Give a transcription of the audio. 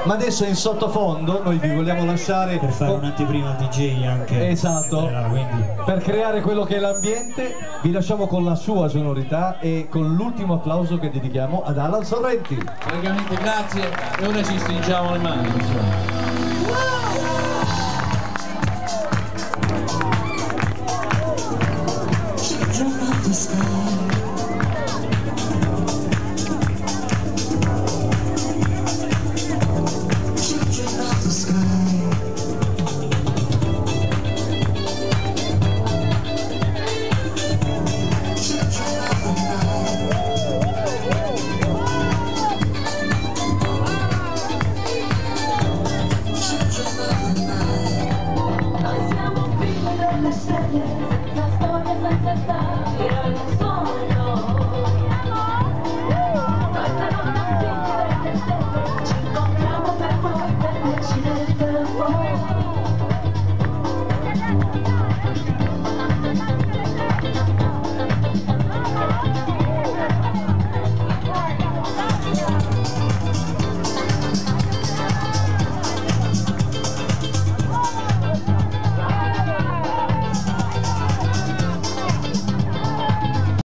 ma adesso in sottofondo noi vi vogliamo lasciare per fare un'anteprima al DJ anche. Esatto, quindi. per creare quello che è l'ambiente vi lasciamo con la sua sonorità e con l'ultimo applauso che dedichiamo ad Alan Sorrenti. Praticamente grazie e ora ci stringiamo le mani, insomma.